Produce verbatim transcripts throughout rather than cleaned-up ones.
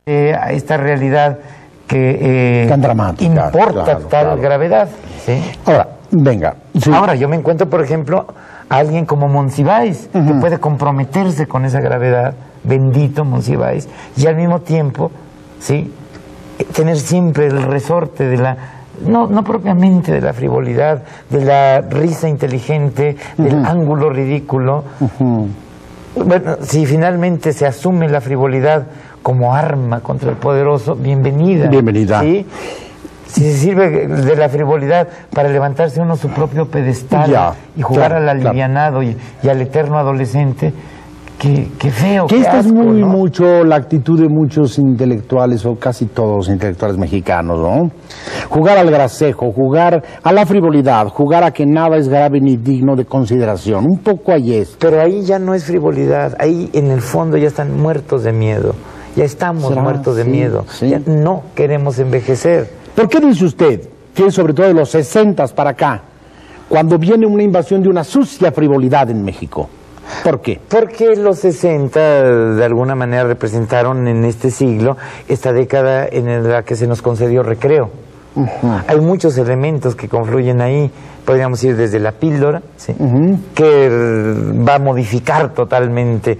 eh, a esta realidad que eh, tan dramática, importa claro, tal claro. gravedad. ¿Sí? Ahora, venga. Sí. Ahora, yo me encuentro, por ejemplo, a alguien como Monsiváis, uh-huh. que puede comprometerse con esa gravedad, bendito Monsiváis, y al mismo tiempo, ¿sí?, tener siempre el resorte de la, no, no propiamente de la frivolidad, de la risa inteligente, uh-huh. del ángulo ridículo. Uh-huh. Bueno, si finalmente se asume la frivolidad como arma contra el poderoso, bienvenida. Bienvenida. ¿Sí? Si se sirve de la frivolidad para levantarse uno su propio pedestal ya, y jugar claro, al alivianado claro. y, y al eterno adolescente, qué, qué feo. Que esta asco, es muy ¿no? mucho la actitud de muchos intelectuales, o casi todos los intelectuales mexicanos, ¿no? Jugar al gracejo, jugar a la frivolidad, jugar a que nada es grave ni digno de consideración. Un poco ahí es. Pero ahí ya no es frivolidad, ahí en el fondo ya están muertos de miedo. Ya estamos ¿Será? muertos de sí, miedo. Sí. Ya no queremos envejecer. ¿Por qué dice usted que sobre todo de los sesentas para acá, cuando viene una invasión de una sucia frivolidad en México? ¿Por qué? Porque los sesenta de alguna manera representaron en este siglo esta década en la que se nos concedió recreo. Uh-huh. Hay muchos elementos que confluyen ahí. Podríamos ir desde la píldora, ¿sí? uh-huh. que va a modificar totalmente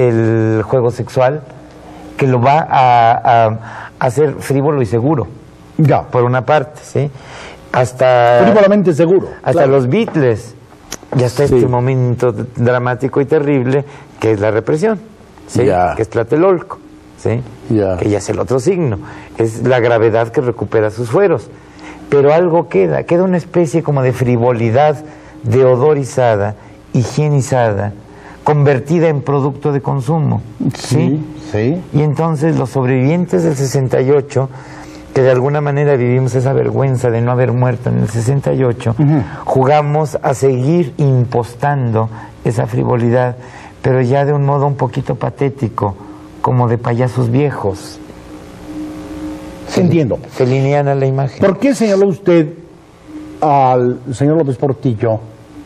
el juego sexual, que lo va a, a, a hacer frívolo y seguro. Ya. Por una parte, ¿sí? Hasta... Frívolamente seguro. Hasta claro. los Beatles. Y hasta sí. este momento dramático y terrible, que es la represión, ¿sí? Ya. Que es Tlatelolco, ¿sí? Ya. Que ya es el otro signo. Es la gravedad que recupera sus fueros. Pero algo queda. Queda una especie como de frivolidad deodorizada, higienizada, convertida en producto de consumo. ¿Sí? Sí, sí. Y entonces los sobrevivientes del sesenta y ocho, que de alguna manera vivimos esa vergüenza de no haber muerto en el sesenta y ocho, uh-huh. jugamos a seguir impostando esa frivolidad, pero ya de un modo un poquito patético, como de payasos viejos. Se Entiendo. Feliniana la imagen. ¿Por qué señaló usted al señor López Portillo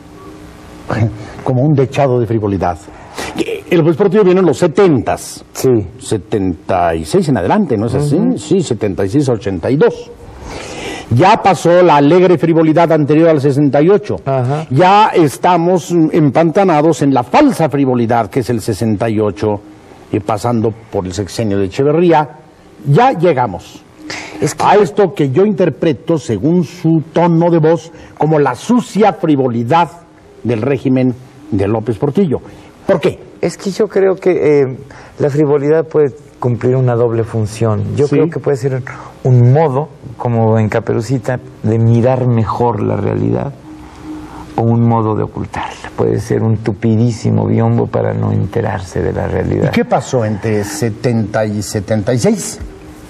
como un dechado de frivolidad? El López Portillo viene en los setentas. Sí. setenta y seis en adelante, ¿no es así? Uh-huh. Sí, setenta y seis a ochenta y dos. Ya pasó la alegre frivolidad anterior al sesenta y ocho. Uh-huh. Ya estamos empantanados en la falsa frivolidad, que es el sesenta y ocho, y pasando por el sexenio de Echeverría, ya llegamos. Es que... a esto que yo interpreto, según su tono de voz, como la sucia frivolidad del régimen de López Portillo. ¿Por qué? Es que yo creo que eh, la frivolidad puede cumplir una doble función. Yo ¿Sí? creo que puede ser un modo, como en Caperucita, de mirar mejor la realidad, o un modo de ocultarla. Puede ser un tupidísimo biombo para no enterarse de la realidad. ¿Y qué pasó entre setenta y setenta y seis?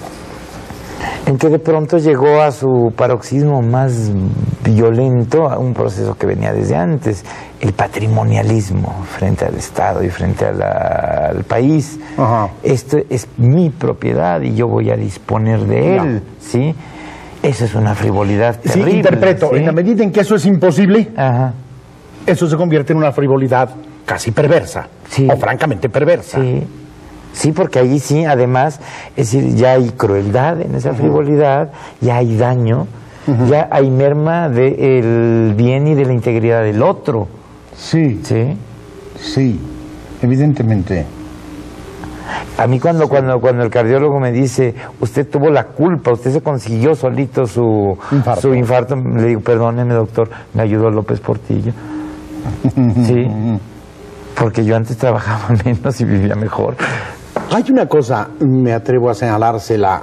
En que de pronto llegó a su paroxismo más violento, a un proceso que venía desde antes, el patrimonialismo frente al Estado y frente a la, al país. Ajá. Esto es mi propiedad y yo voy a disponer de él, no. ¿sí? Eso es una frivolidad terrible. Sí, interpreto, ¿sí? En la medida en que eso es imposible, Ajá. eso se convierte en una frivolidad casi perversa, sí. o francamente perversa. Sí. Sí, porque allí sí, además, es decir, ya hay crueldad en esa frivolidad, uh-huh. ya hay daño, uh-huh. ya hay merma del bien y de la integridad del otro. Sí, sí, sí, evidentemente. A mí cuando, sí. cuando, cuando el cardiólogo me dice, usted tuvo la culpa, usted se consiguió solito su infarto, su infarto le digo, perdóneme doctor, me ayudó López Portillo. Sí, porque yo antes trabajaba menos y vivía mejor. Hay una cosa, me atrevo a señalársela.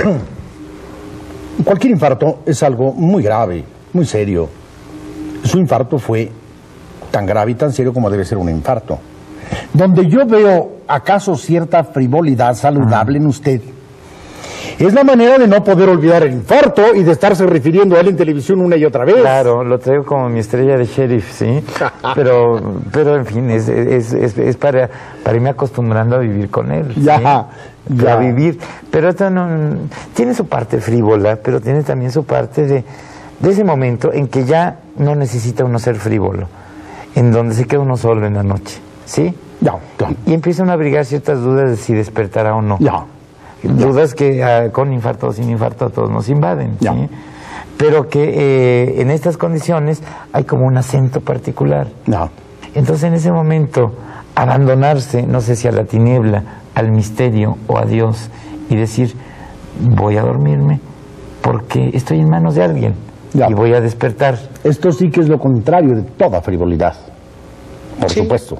Cualquier infarto es algo muy grave, muy serio. Su infarto fue tan grave y tan serio como debe ser un infarto. Donde yo veo acaso cierta frivolidad saludable en usted, es la manera de no poder olvidar el infarto y de estarse refiriendo a él en televisión una y otra vez. Claro, lo traigo como mi estrella de sheriff, ¿sí? Pero, pero en fin, es, es, es, es para, para irme acostumbrando a vivir con él. ¿sí? Ya, ya. A vivir. Pero esto no... Tiene su parte frívola, pero tiene también su parte de, de ese momento en que ya no necesita uno ser frívolo, en donde se queda uno solo en la noche, ¿sí? Ya, ya. Y, y empiezan a abrigar ciertas dudas de si despertará o no. Ya. dudas que uh, con infarto o sin infarto a todos nos invaden, ya. ¿sí? Pero que eh, en estas condiciones hay como un acento particular. No. Entonces en ese momento abandonarse, no sé si a la tiniebla, al misterio o a Dios, y decir, voy a dormirme porque estoy en manos de alguien ya. Y voy a despertar. Esto sí que es lo contrario de toda frivolidad, por sí. supuesto.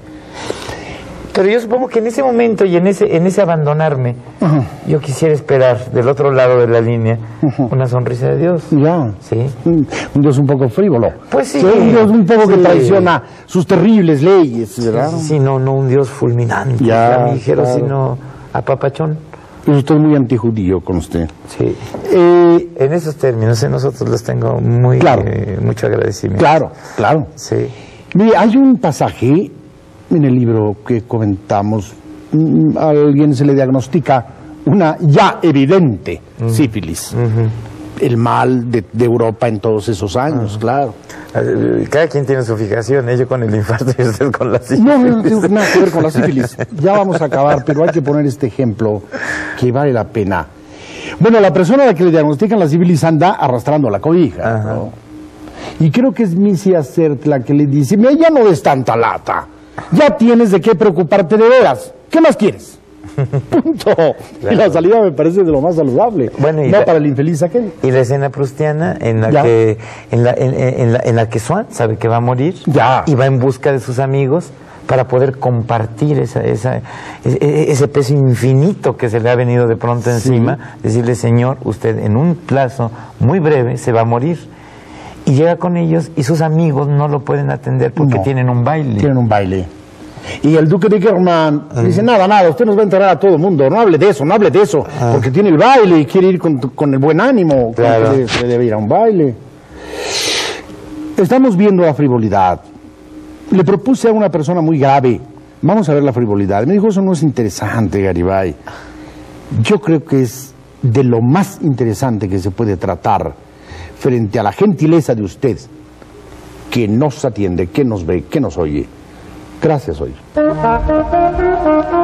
Pero yo supongo que en ese momento y en ese en ese abandonarme, uh-huh. yo quisiera esperar del otro lado de la línea uh-huh. una sonrisa de Dios. Ya. Sí. Un Dios un poco frívolo. Pues sí. sí un Dios un poco sí. que traiciona sus terribles leyes, ¿verdad? Sí, sí, no, no un Dios fulminante, ya, flamígero, claro. sino apapachón. Yo estoy muy antijudío con usted. Sí. Eh, en esos términos, en nosotros les tengo muy claro. eh, mucho agradecimiento. Claro, claro. Sí. Mire, hay un pasaje en el libro que comentamos, a alguien se le diagnostica una ya evidente uh-huh. sífilis. Uh-huh. El mal de, de Europa en todos esos años, uh-huh. claro. Cada quien tiene su fijación, ¿eh? Yo con el infarto y usted con la sífilis. No, no, no tiene nada que ver con la sífilis. Ya vamos a acabar, pero hay que poner este ejemplo que vale la pena. Bueno, la persona a la que le diagnostican la sífilis anda arrastrando la cobija, uh-huh. ¿no? Y creo que es Missy Acert la que le dice, mira, ya no des tanta lata. Ya tienes de qué preocuparte de veras. ¿Qué más quieres? Punto. Claro. Y la salida me parece de lo más saludable. Bueno, y no la, para el infeliz aquel. Y la escena prustiana en la ya. que en la, en, en, la, en la que Swann sabe que va a morir ya. y va en busca de sus amigos para poder compartir esa, esa, ese, ese peso infinito que se le ha venido de pronto encima. Sí. Decirle, Señor, usted en un plazo muy breve se va a morir. Y llega con ellos y sus amigos no lo pueden atender porque no, tienen un baile. Tienen un baile. Y el duque de Kerman uh-huh. dice, nada, nada, usted nos va a enterrar a todo el mundo, no hable de eso, no hable de eso, uh-huh. porque tiene el baile y quiere ir con, con el buen ánimo, claro. que se debe ir a un baile. Estamos viendo la frivolidad. Le propuse a una persona muy grave, vamos a ver la frivolidad. Me dijo, eso no es interesante, Garibay. Yo creo que es de lo más interesante que se puede tratar frente a la gentileza de usted, que nos atiende, que nos ve, que nos oye. Gracias, oye.